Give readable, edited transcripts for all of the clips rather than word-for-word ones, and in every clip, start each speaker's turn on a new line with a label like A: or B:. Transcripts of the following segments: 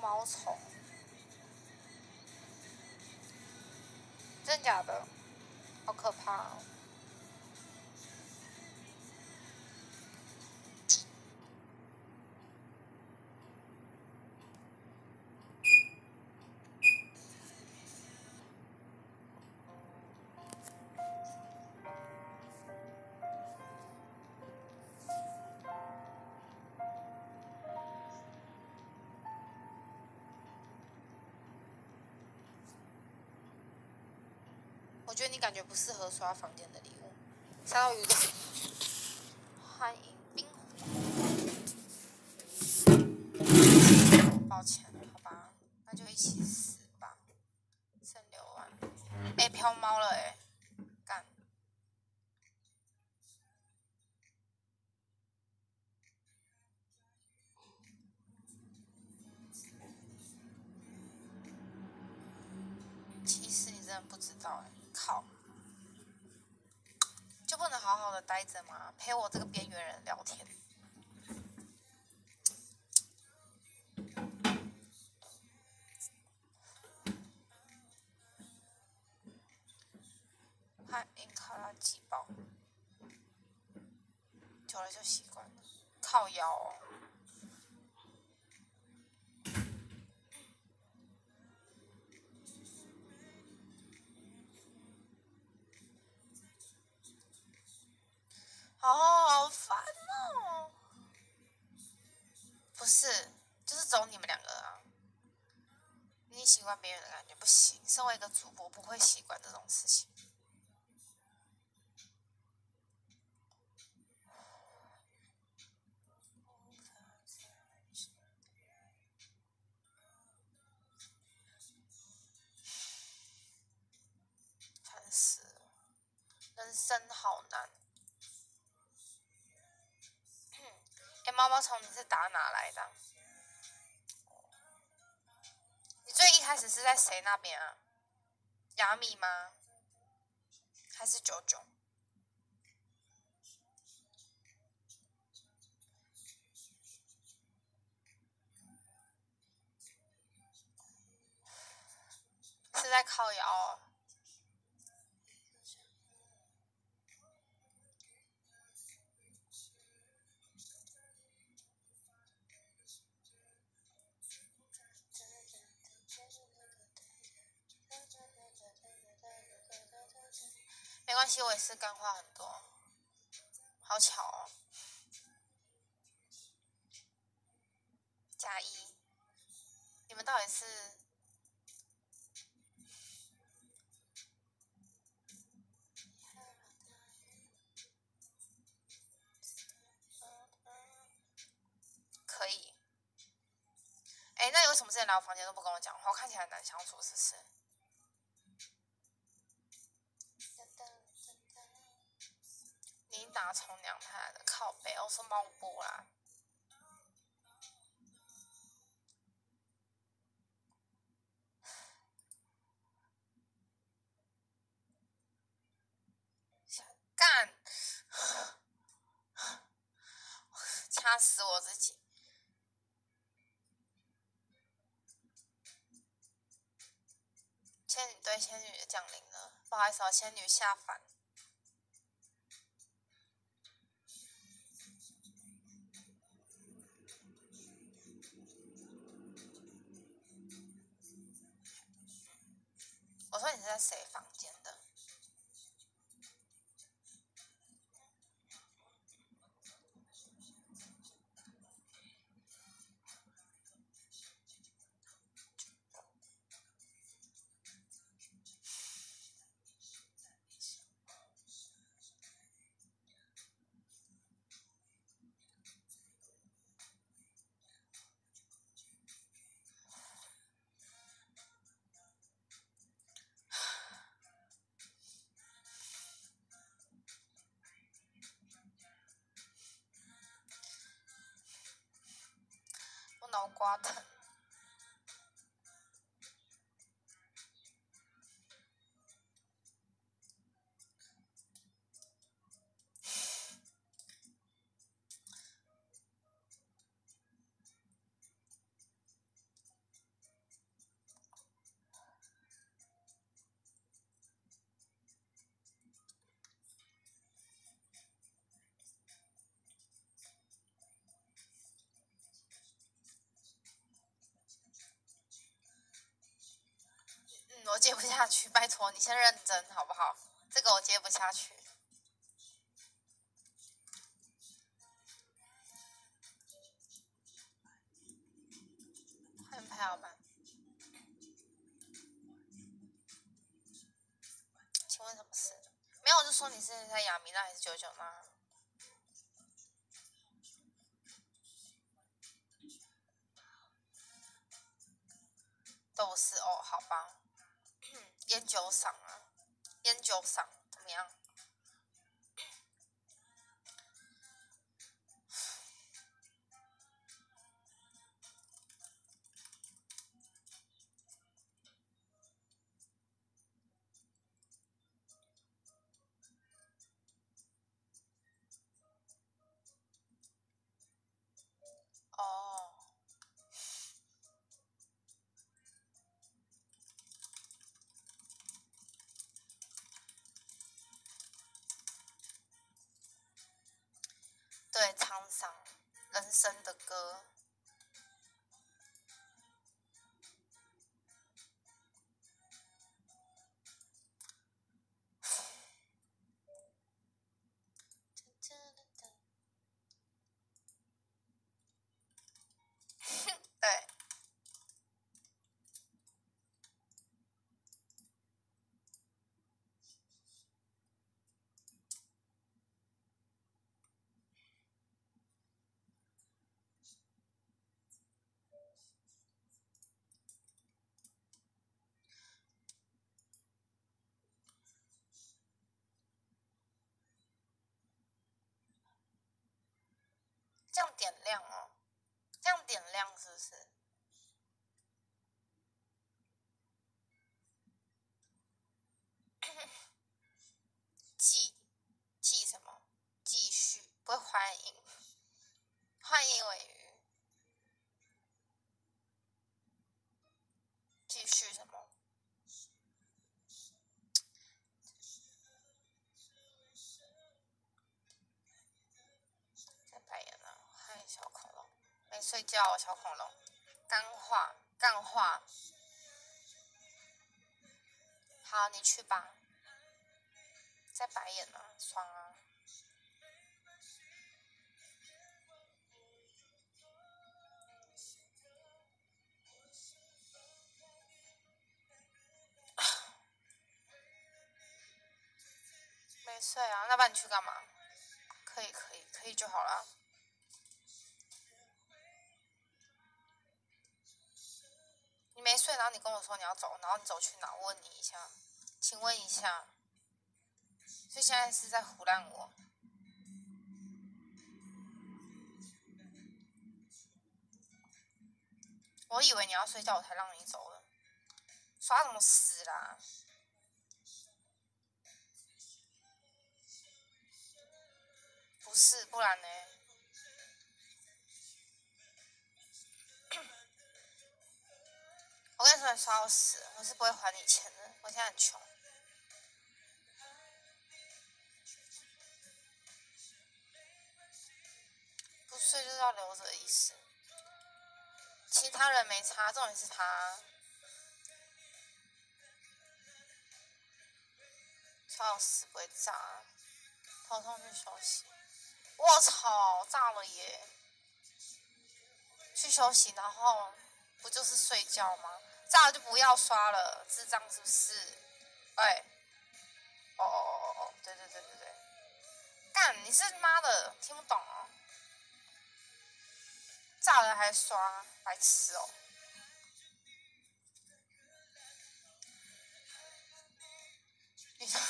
A: 毛虫，真假的？好可怕哦！我觉得你感觉不适合刷房间的礼物。刷到鱼的，欢迎冰火。抱歉，好吧，那就一起死吧。剩6万。哎，飘猫了哎，干。其实你真的不知道哎，靠。就不能好好的待着吗？陪我这个边缘人聊天。欢迎卡拉鸡包，久了就习惯了。靠腰哦。哦，好烦哦。不是，就是走你们2个啊。你习惯别人的感觉不行，身为一个主播不会习惯这种事情。烦死了，人生好难。哎，毛毛虫你是打哪来的啊？你最一开始是在谁那边啊？亚米吗？还是99？是在靠腰哦。没关系，我也是干话很多。好巧哦。加1，你们到底是？可以。哎，那你为什么之前来我房间都不跟我讲话？我看起来很难相处，是不是？你打从娘胎的靠背，我说猫波啦。干，掐死我自己。仙女对仙女降临了，不好意思哦，仙女下凡。我说你是在谁房间的？我脑瓜疼。 接不下去，拜托你先认真好不好？这个我接不下去。欢迎排老板，请问什么事？没有，我就说你是在雅米娜还是99吗？都不是哦，好吧。烟酒嗓啊，烟酒嗓怎么样？哦，对，沧桑，人生的歌。对，这样点亮哦，这样点亮是不是？记什么？继续，不会欢迎，欢迎尾鱼，继续什么？在白眼了，欢迎小恐龙，没睡觉哦，小恐龙，干话，干话，好，你去吧，在白眼呢，爽啊！没睡啊，那不然你去干嘛？可以就好了。你没睡，然后你跟我说你要走，然后你走去哪？我问你一下，请问一下，所以现在是在胡乱我？我以为你要睡觉，我才让你走的。耍什么死啦？不是，不然呢？我跟你说，你耍我死，我是不会还你钱的。我现在很穷，不睡就是要留着的意思。其他人没差，重点是他耍我死不会炸，头痛去休息。我操，炸了耶！去休息，然后不就是睡觉吗？炸了就不要刷了，智障是不是？哎，哦，对对对对对，干你是妈的听不懂哦，炸了还刷，白痴哦！你说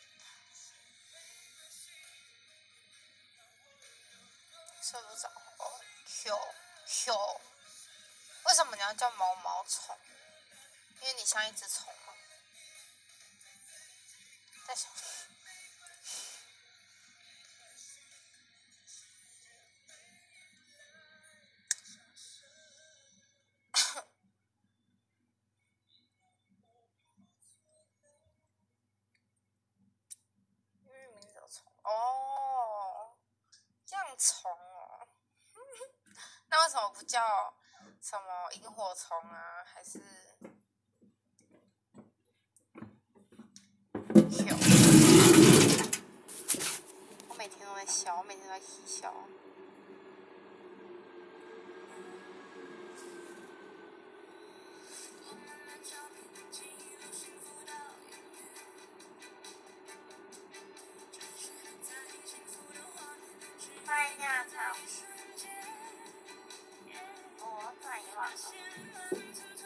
A: 睡不着哦？Q，为什么你要叫毛毛虫？因为你像一只虫吗？在想，因为名字有虫哦，这样虫哦，那为什么不叫什么萤火虫啊？还是笑。我每天都在笑，我每天都在笑。拍一下草，我转一晚了。